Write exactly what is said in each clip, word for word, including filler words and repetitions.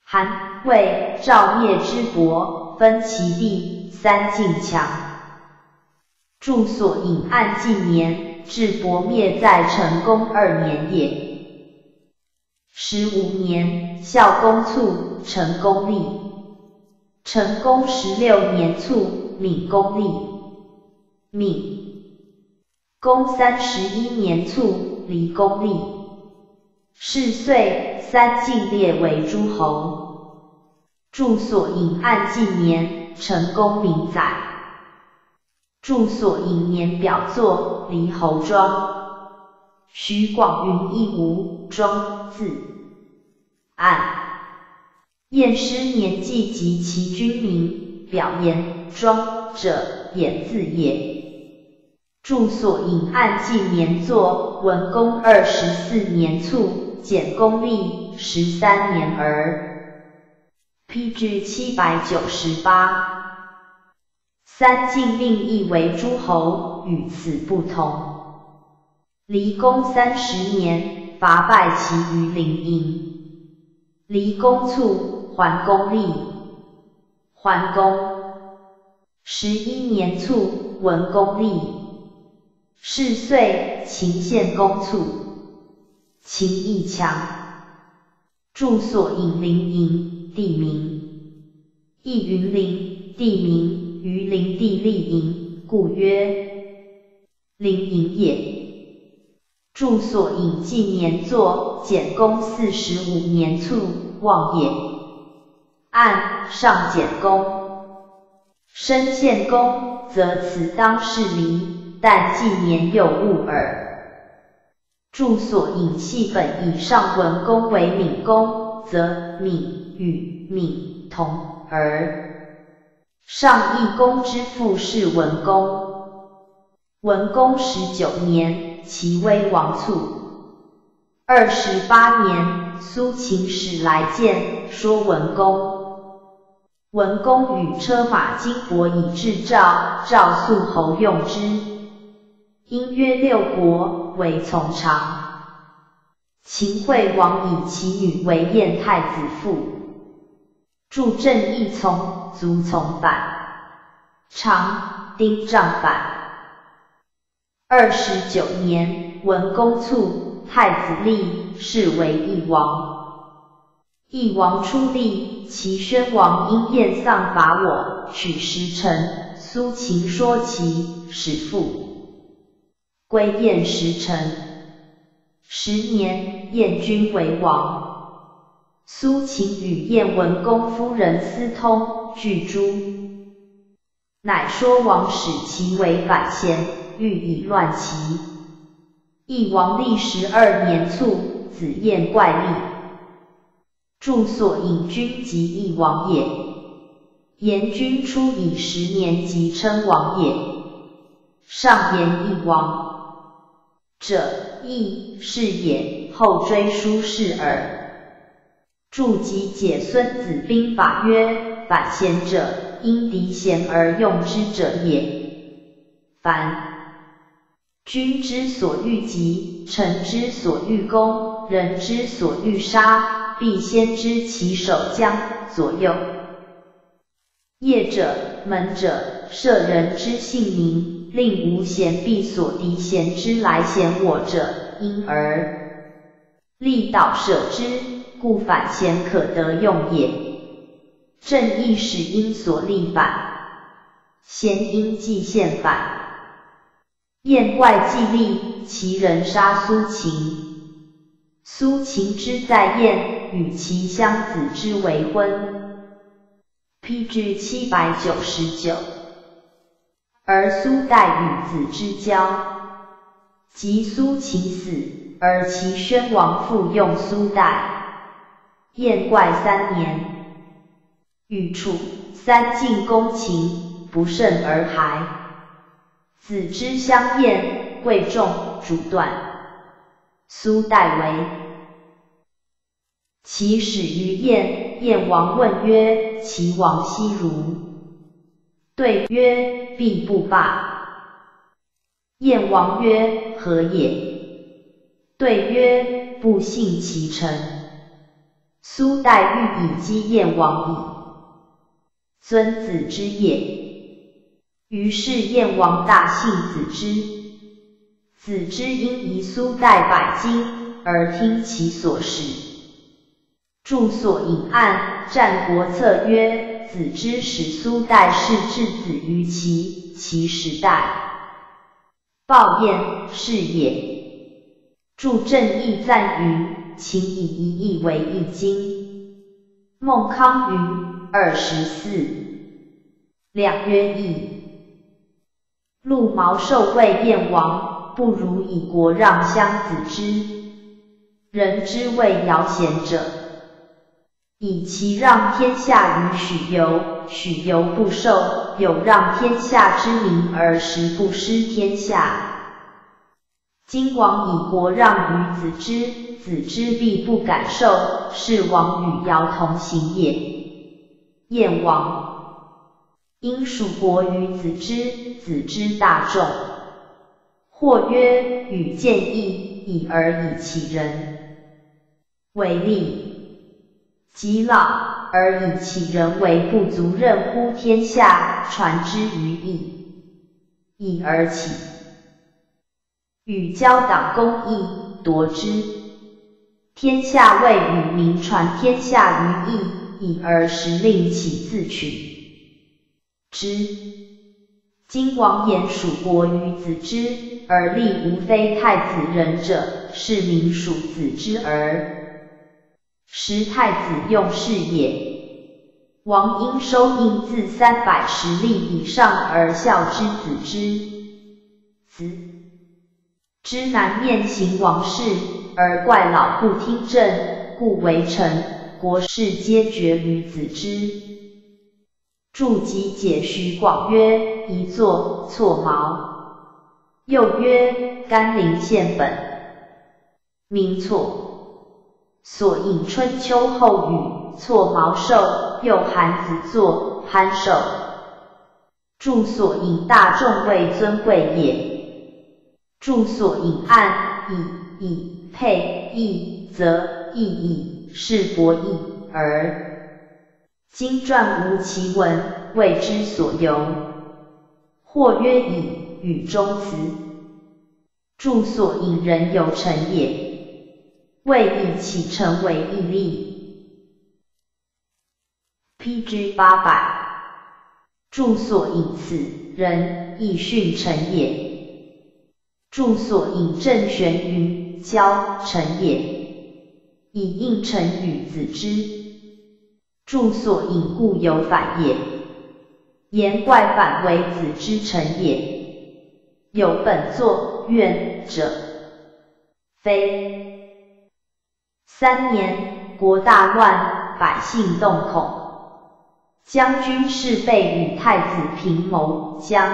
韩、魏、赵灭之国，分其地，三晋强。著所引案近年，至伯灭在成公二年也。十五年，孝公卒，成公立。成公十六年卒，闵公立。闵公三十一年卒，黎公立。是岁，三晋列为诸侯。著所引案近年，成公明载。著所引年表作，黎侯庄。徐广云一吴庄字案。验师年纪及其君名，表言庄者衍字也。著所引案近年作，文公二十四年卒，简公历十三年儿。P G 七百九十八。三晋另议为诸侯，与此不同。黎公三十年，伐败其于临营。黎公卒，桓公立。桓公十一年卒，文公立。是岁，秦献公卒。秦义强。著所引临营，地名。亦云陵，地名，于陵地立营，故曰陵营也。著所引纪年作，简公四十五年卒，望也。按上简公。申献公，则此当是黎，但纪年有误耳。著所引系本以上文公为闵公，则闵与闵同而。上义公之父是文公。文公十九年，齐威王卒。二十八年，苏秦使来见，说文公。文公与车马金帛以至赵，赵肃侯用之。因曰六国，为从长。秦惠王以其女为燕太子妇。助郑义从，卒从反。长，丁丈反。二十九年，文公卒，太子立，是为义王。义王出立，齐宣王因燕丧伐我，取十城。苏秦说其，使父归燕十城。十年，燕君为王。苏秦与燕文公夫人私通，拒诛。乃说王使其为反贤，欲以乱齐。义王历十二年卒，子燕怪立。著所引君即义王也。言君初以十年即称王也。上言义王者，义是也，后追书是耳。著及解孙子兵法曰：反贤者，因敌贤而用之者也。凡君之所欲击，臣之所欲攻，人之所欲杀，必先知其守将左右。业者、门者，摄人之性命，令无贤必所敌贤之来贤我者，因而力导舍之，故反贤可得用也。正义使因所立反，贤因既现反。燕怪既立，其人杀苏秦。苏秦之在燕，与其相子之为婚。P G 七百九十九。而苏代与子之交。及苏秦死，而齐宣王复用苏代。燕怪三年。与楚、三晋攻秦，不胜而还。子之相厌，贵重，主断。苏代为。其始于燕，燕王问曰：齐王息如？对曰：必不罢。燕王曰：何也？对曰：不信其臣。 苏代欲以击燕王以尊子之也。于是燕王大幸子之，子之因遗苏代百金，而听其所使。注所引案，战国策曰：子之使苏代氏质子于齐，其时代鲍燕是也。注正义赞云：秦以一亿为一金。孟康云二十四，两曰义。陆毛受谓燕王，不如以国让襄子之。人之谓尧贤者，以其让天下于许由，许由不受，有让天下之名而实不失天下。今王以国让于子之，子之必不敢受，是王与尧同行也。燕王因属国于子之，子之大众。或曰：与见义，以而以其人为利，及老而以其人为不足任乎天下，传之于义，义而起。与交党公义，夺之。天下未与民传天下于义，以而时令其自取之。今王言属国于子之，而立无非太子人者，是民属子之儿。时太子用事也。王应收应自三百石吏以上而孝之子之。子之难面行王事，而怪老不听政，故为臣，国事皆决于子之。注集解徐广曰：一作错毛。又曰：甘陵县本名错。所引春秋后语，错毛寿，又韩子作，潘寿。注所引大众谓尊贵也。注所引案，以以配义则义以是博义而。今传无其文，谓之所由。或曰以语中辞。注所引人有成也，谓以其成为义利。P G 八百。注所引此人，亦训成也。注所引郑玄云：交成也，以应成与子之。注所引故有反也，言怪反为子之成也。有本作怨者，非。三年，国大乱，百姓动恐。将军士备与太子平谋，将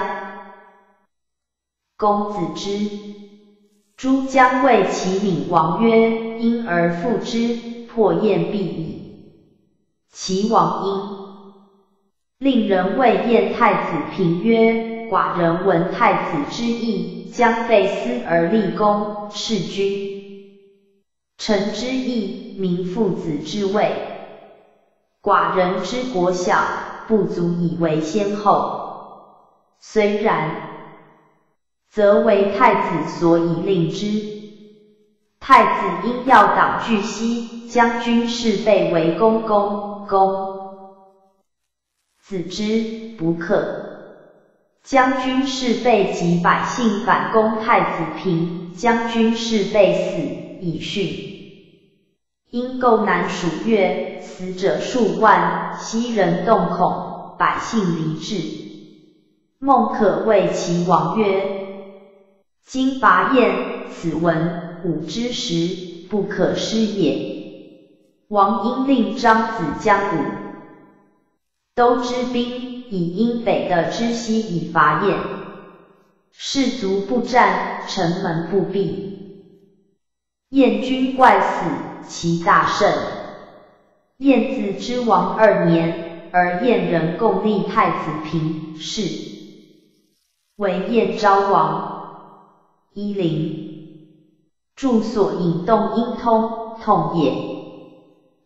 公子之。诸将谓其闵王曰：因而复之，破燕必矣。其王因令人谓燕太子平曰：寡人闻太子之意，将废私而立公，弑君。臣之意，民父子之位。寡人之国小，不足以为先后。虽然，则为太子所以令之。太子因要党拒西，将军士备为公公。公子之不克，将军士备及百姓反攻太子平，将军士备死，以训。因构南属越，死者数万，悉人动恐，百姓离至。孟可谓其王曰：今伐燕，此文武之时，不可失也。王因令张子将武都之兵，以因北的之西以伐燕。士卒不战，城门不闭。燕军怪死，其大胜。燕子之王二年，而燕人共立太子平，是为燕昭王。一零。注所引动因通，痛也。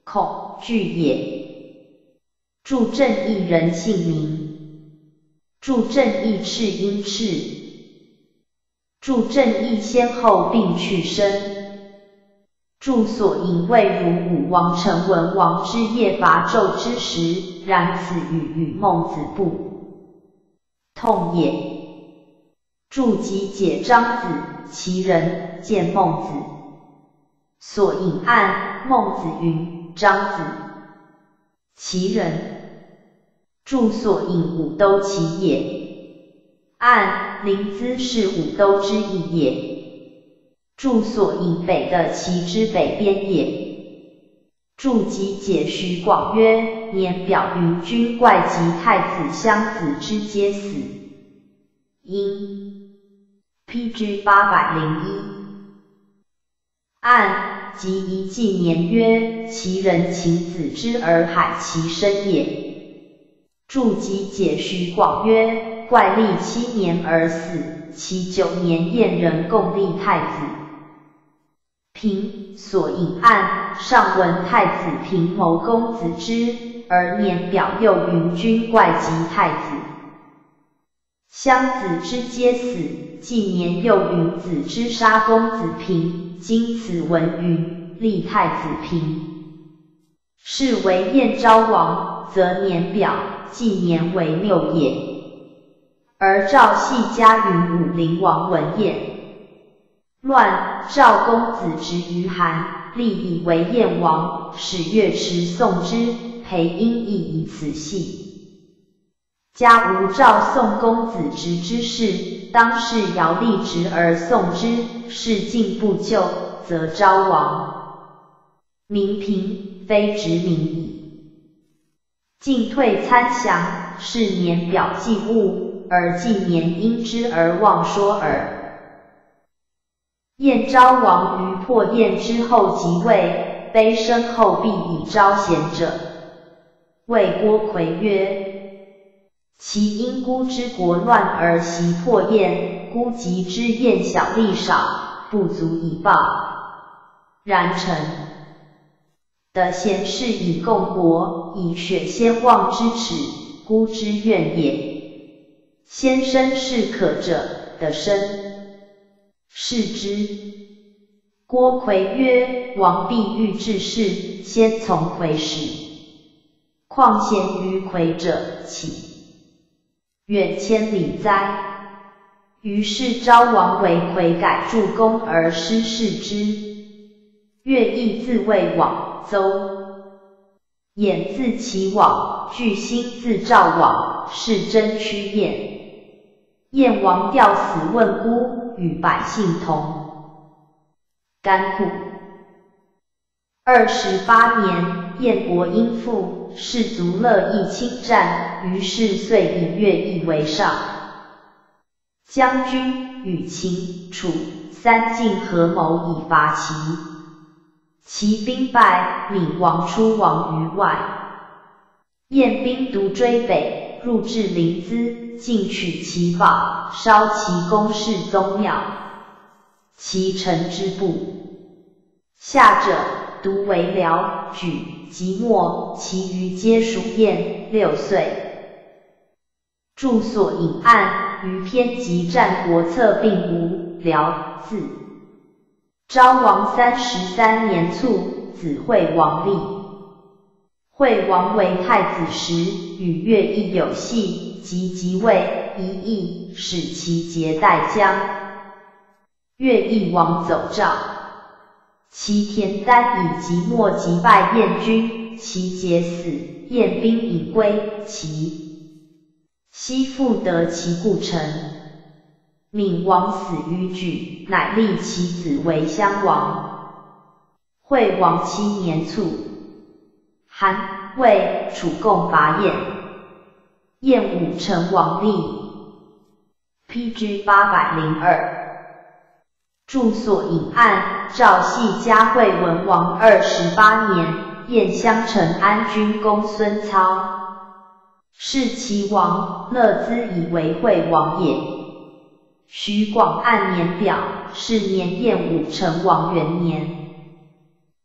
恐惧也。著正义人姓名。著正义赤鹰赤。著正义先后并去生。著所引谓如武王成文王之夜伐纣之时，然此语与孟子不同也。著集解张子，其人见孟子。所引案，孟子云：张子，其人。著所引武都其也。按临淄是武都之意也。著所引北的齐之北边也。著集解徐广曰：年表云君怪及太子襄子之皆死。因 P G 八百零一。按即一纪年曰：其人秦子之而海其生也。著集解徐广曰：怪历七年而死，其九年燕人共立太子。平所引案，上闻太子平谋公子之，而年表又云君怪及太子襄子之皆死，纪年又云子之杀公子平，今此文云立太子平，是为燕昭王，则年表、纪年为六也。而赵系家云武陵王文彦。乱，赵公子执于韩，立以为燕王，使乐池宋之，裴因亦以此系。家无赵宋公子执之事，当是尧立直而宋之，事尽不就，则昭王。民平，非直民矣。进退参详，是年表纪物，而纪年因之而忘说耳。燕昭王于破燕之后即位，卑身后必以招贤者。谓郭揆曰：其因孤之国乱而袭破燕，孤及之燕小力少，不足以报。然臣的贤士以共国，以雪先王之耻，孤之怨也。先生是可者，的生。是之。郭揆曰：王必欲治事，先从揆始。况贤于揆者，岂远千里哉？于是昭王为揆改助攻而失事之。乐毅自谓往邹，衍自齐往，巨兴自赵往，是真屈燕。燕王吊死问孤，与百姓同甘苦。二十八年，燕国因附，士卒乐意侵占，于是遂以乐毅为上将军，与秦、楚三晋合谋以伐齐。齐兵败，闵王出亡于外。燕兵独追北，入至临淄，尽取其宝，烧其宫室宗庙。其臣之部下者，独为辽、莒、即墨，其余皆属燕。六岁。著所引案，于篇集战国策并无。辽字昭王三十三年卒，子惠王立。惠王为太子时，与乐毅有隙，即即位，一役，使其节代将。乐毅王走赵，其田单以即墨击败燕军，其节死，燕兵已归，其西复得其故城。闵王死于莒，乃立其子为襄王。惠王七年卒。韩、魏、楚共伐燕，燕武成王立。P G 八百零二。著所引案，赵系嘉惠文王二十八年，燕襄城安君公孙操，是齐王，乐兹以为惠王也。徐广按年表，是年燕武成王元年。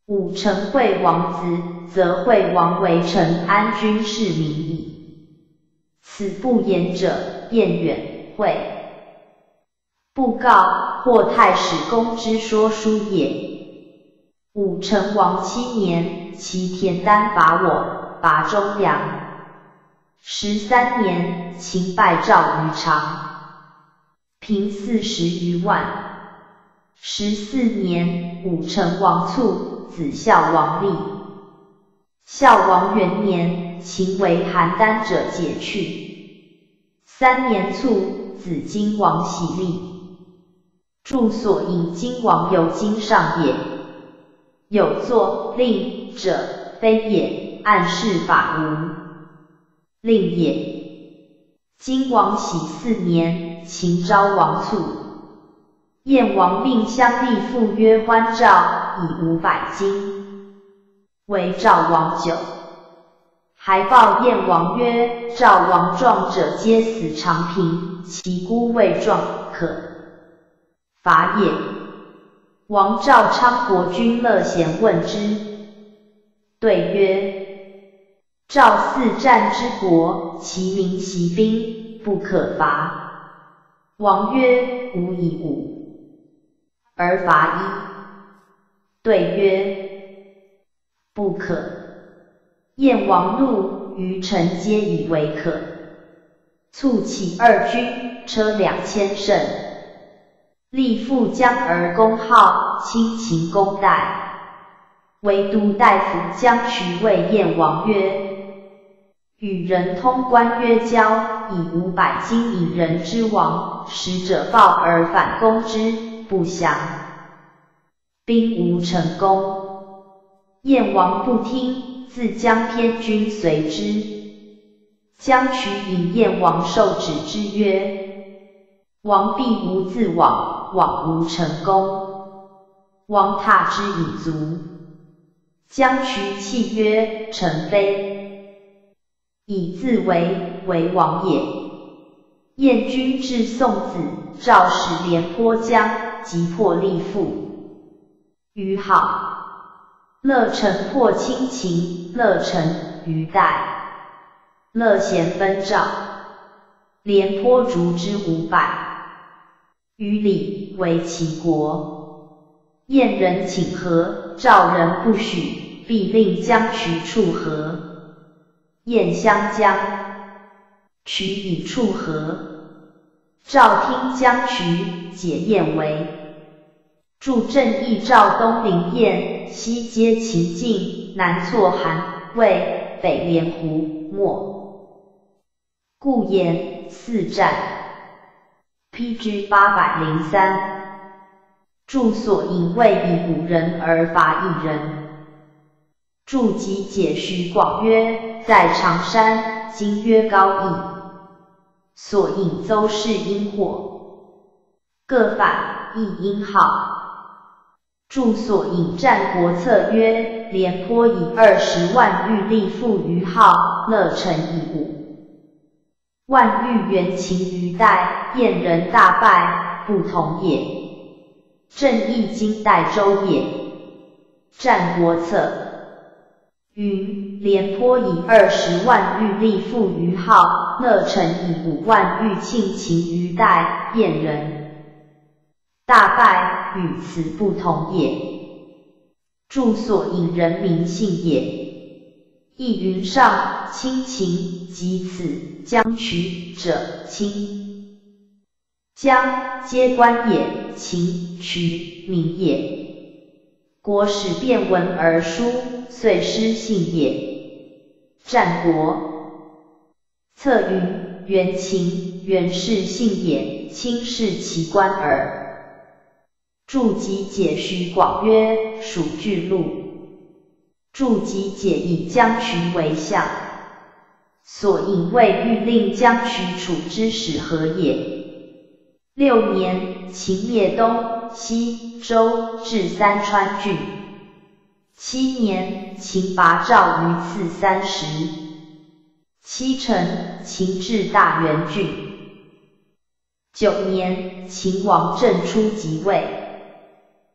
武成惠王子，则惠王为陈安军士民矣。此不言者，晏远、惠布告，或太史公之说书也。武成王七年，其田单伐我，拔中阳。十三年，秦败赵于长，平四十余万。十四年，武成王卒，子孝王立。孝王元年，秦为邯郸者解去。三年卒，子荆王喜立。著所引荆王有荆上也。有作令者，非也，按事法无令也。荆王喜四年，秦昭王卒。燕王命乡吏赋曰欢诏，以五百金，为赵王酒。还报燕王曰：赵王壮者皆死长平，其孤未壮，可伐也。王赵昌国君乐贤问之，对曰：赵四战之国，其民习兵，不可伐。王曰：吾以五而伐一。对曰：不可。燕王怒，余臣皆以为可。卒起二军，车两千乘，立复江而攻号，亲秦公代。为都大夫将渠谓燕王曰：与人通关曰交，以五百金引人之亡，使者报而反攻之，不降，兵无成功。燕王不听，自将偏军随之。将渠引燕王受旨之曰：王必无自往，往无成功。王挞之以足。将渠泣曰：臣非以自为，为王也。燕军至宋子，赵使廉颇将，即破立父。于好，乐臣破亲秦，乐臣于代。乐贤分赵，廉颇逐之五百。于礼为齐国。燕人请和，赵人不许，必令将渠处和。燕相将，渠以处和。赵听将渠，解燕为。助正义赵东临燕，西接秦晋，南挫韩魏，北连胡莫。故言四战。P G 八百零三。著所引谓以五人而伐一人。著集解徐广曰：在常山，今曰高邑。所引邹氏因祸，各反，亦因好。著所引战国策曰：廉颇以二十万欲立复于号，乐臣以五万欲援秦于代，燕人大败，不同也。正义今代周也。战国策云：廉颇以二十万欲立复于号，乐臣以五万欲庆秦于代，燕人大败，与此不同也。著所引人民信也。亦云上亲秦，及此将渠者，亲将皆官也，秦渠民也。国使变文而书，遂失信也。战国策云：元秦，元氏信也，亲是其官耳。著集解徐广曰：蜀巨鹿。著集解以将渠为相，所引谓欲令将渠处之使何也。六年，秦灭东西周，至三川郡。七年，秦拔赵于次三十。七成，秦至大原郡。九年，秦王政初即位。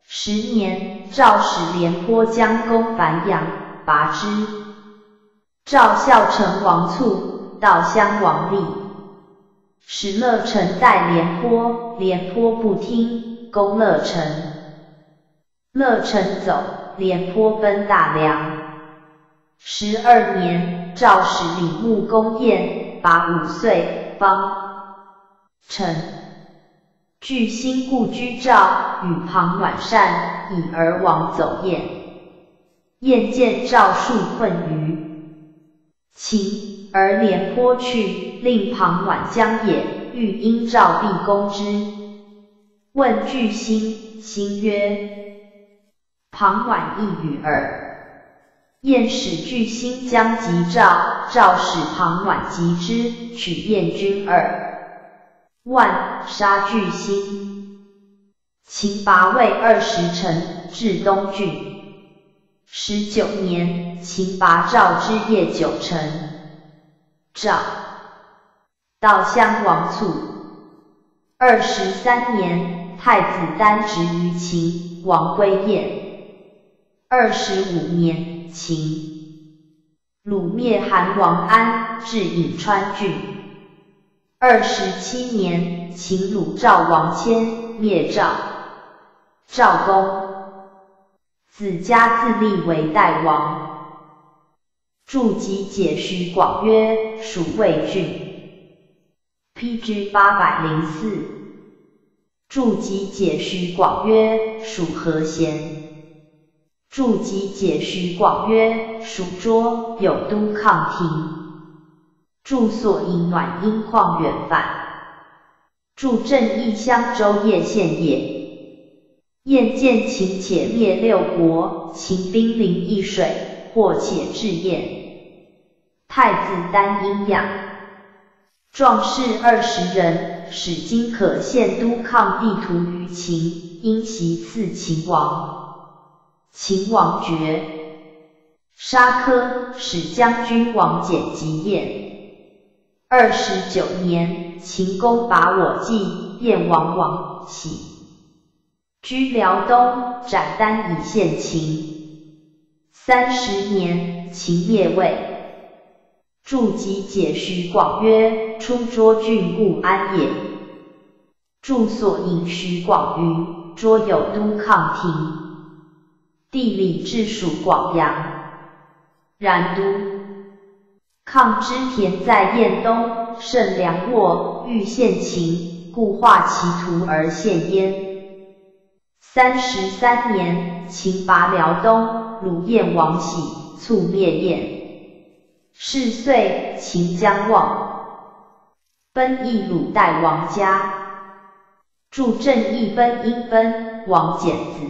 十年，赵使廉颇将攻樊阳，拔之。赵孝成王卒，悼襄王立。使乐成待廉颇，廉颇不听，攻乐成。乐成走，廉颇奔大梁。十二年，赵使李牧攻燕，拔五岁，方成。巨星故居赵，与庞暖善，以而王走燕。燕见赵数困于秦。而廉颇去，令庞暖将也，欲因赵必攻之。问巨星，星曰：庞暖亦与耳。燕使巨星将击赵，赵使庞暖击之，取燕军二万，杀巨星。秦拔魏二十城，至东郡。十九年，秦拔赵之邺九城。赵悼襄王卒。二十三年，太子丹职于秦，王归燕。二十五年，秦虏灭韩王安，至颍川郡。二十七年，秦虏赵王谦，灭赵。赵公子嘉自立为代王。筑己解徐广曰：属魏郡。P G 八百零四。筑己解徐广曰：属和贤。筑己解徐广曰：属涿，有都抗庭。筑所引暖阴旷远返。筑镇义襄州叶县也。燕见秦且灭六国，秦兵临易水，或且至燕。太子丹因养壮士二十人，使今可献都抗地图于秦，因袭赐秦王。秦王爵。沙柯，使将军王翦及燕。二十九年，秦攻拔我纪，燕王王喜居辽东，斩丹以献秦。三十年，秦灭魏。筑己解徐广曰：出涿郡故安也。筑所引徐广于涿有都抗庭。地理治属广阳。然都抗之田在燕东，甚良沃，欲献秦，故画其图而献焉。三十三年，秦拔辽东，虏燕王喜，卒灭燕。是岁，秦将亡，奔邑鲁代王家。筑镇义奔因奔，王翦子。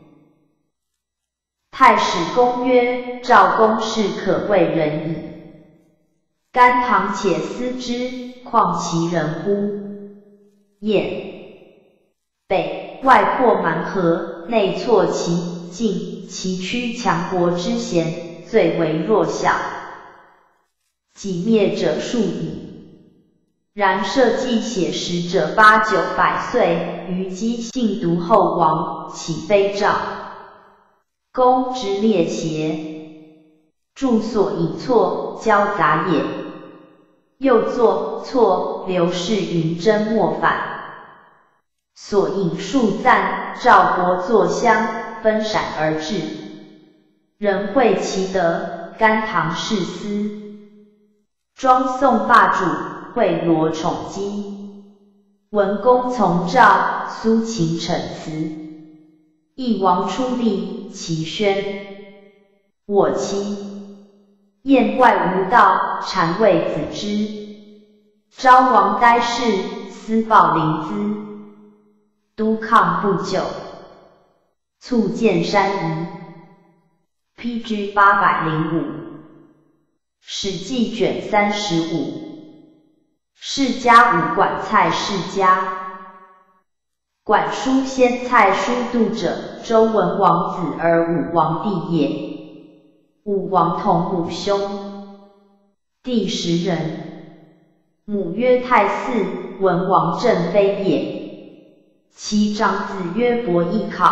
太史公曰：赵公是可畏人矣。甘棠且思之，况其人乎？燕北外破蛮河，内挫其境，其屈强国之贤，最为弱小。己灭者数矣。然社稷写实者八九百岁，虞姬信独后亡，岂非赵公之列邪？筑所以错，交杂也。又作错，刘氏云真莫反。所引数赞，赵国作襄，分闪而至。人会其德，甘棠士思。庄宋霸主，惠罗宠姬。文公从赵，苏秦逞辞。义王出力，齐宣。我妻燕怪无道，谗谓子之。昭王呆氏，私报临淄。都抗不久，卒见山夷。P G 八百零五。史记卷三十五。世家五管蔡世家。管叔先蔡叔度者，周文王子而武王弟也。武王同母兄。第十人。母曰太姒，文王正妃也。其长子曰伯邑考，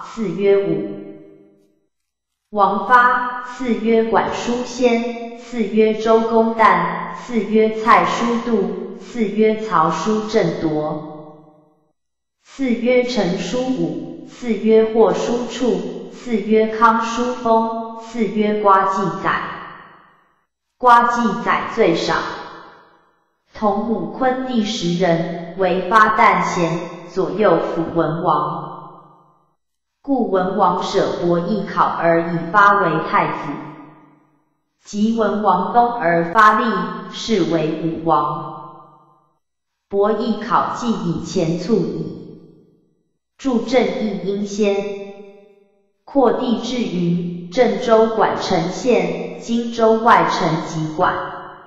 赐曰武王发，赐曰管叔先，赐曰周公旦，赐曰蔡叔度，赐曰曹叔正铎，赐曰陈叔武，赐曰霍叔处，赐曰康叔封，赐曰瓜记载。瓜记载最少。同母昆第十人，为发旦贤，左右辅文王。故文王舍伯邑考而以发为太子，及文王崩而发立，是为武王。伯邑考既以前卒矣。助郑义殷先，扩地至于郑州管城县，荆州外城籍管。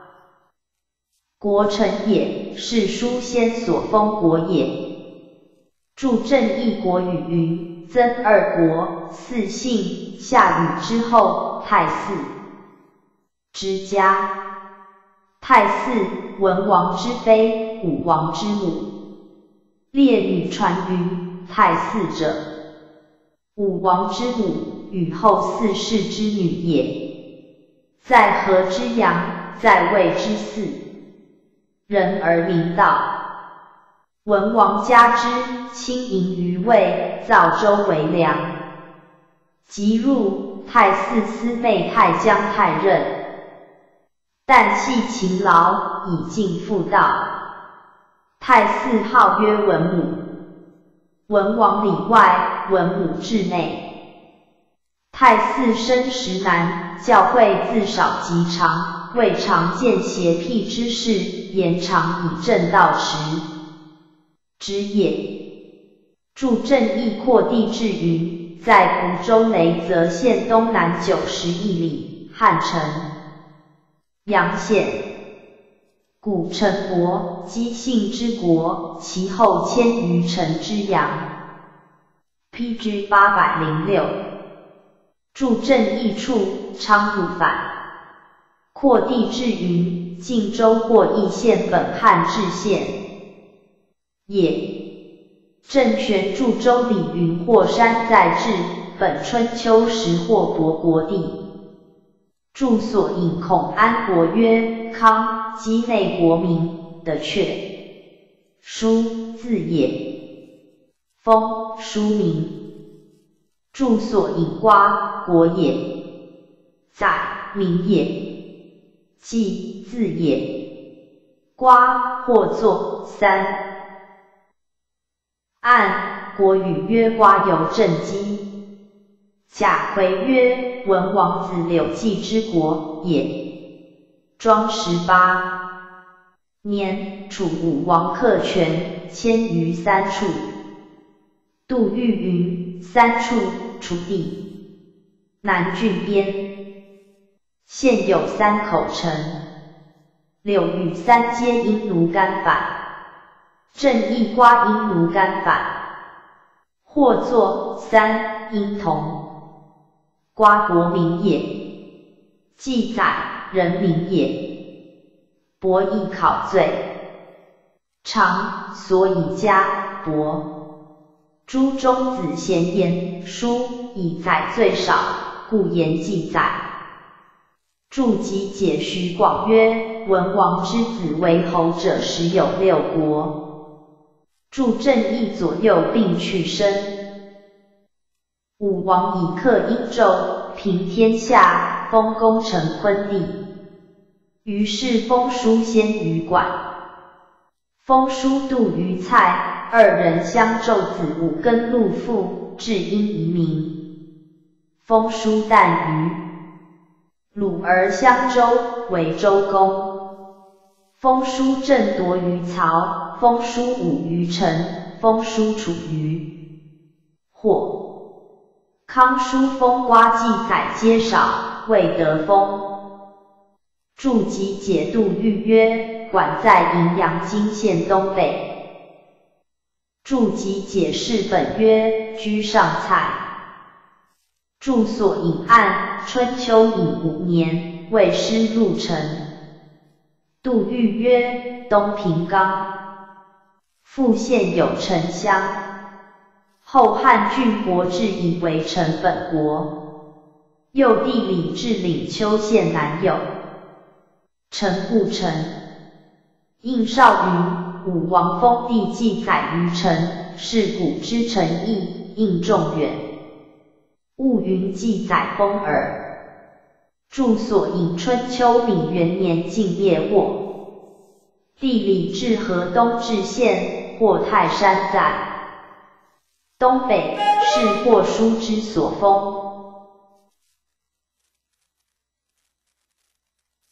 国城也，是书先所封国也。助郑义国语云：曾二国，四姓，夏禹之后，太姒之家。太姒，文王之妃，武王之母。列女传云：太姒者，武王之母，禹后四世之女也。在河之阳，在魏之嗣，人而名道。文王加之，亲迎于魏，造周为梁。即入，太姒思妹太姜太任，但系勤劳，以尽妇道。太姒号曰文母。文王里外，文母至内。太姒生时难，教诲自少及长，未常见邪僻之事，言常以正道持之也。助郑义扩地至云，在蒲州雷泽县东南九十一里，汉城阳县。古陈国，姬姓之国，其后迁于陈之阳。P G 八百零六。助郑义处，昌入反。扩地至云，晋州或义县本汉治县也。郑玄助州李云霍山在治，本春秋时或伯国地。助所引孔安国曰：康，畿内国民的阙。叔，字也。封，书名。助所引瓜，国也。载，名也。季，字也。瓜，或作。三。按，国语曰瓜由正姬。贾逵曰：文王子柳季之国也。庄十八年，楚武王克权，迁于三处。杜预云：三处，楚地南郡边，现有三口城。柳与三皆因奴干反。郑义瓜因奴干反。或作三，因同。瓜国名也。记载，人名也。伯邑考罪。常，所以加伯。诸中子咸言，书以载最少，故言记载。注集解徐广曰：文王之子为侯者，实有六国。助郑义左右并去身。武王以克殷纣，平天下，封功成昆地。于是封叔先于管，封叔度于蔡，二人相纣子武根禄父，至殷夷民。封叔旦于鲁而相周，为周公。封叔正夺于曹，封叔武于陈，封叔楚于霍。康叔封瓜记载皆少，未得封。注集解杜预曰：管在荥阳今县东北。注集解释本曰：居上蔡。注所引案，春秋引五年，魏师入城。杜预曰：东平冈，复县有城乡。 后汉郡国置以为成本国。右帝李治领丘县南有陈故城。应少云，武王封地记载于陈，是古之陈邑，应仲远。物云记载封耳。注所引春秋丙元年晋业沃。帝李治河东治县，或泰山在东北，是或书之所封。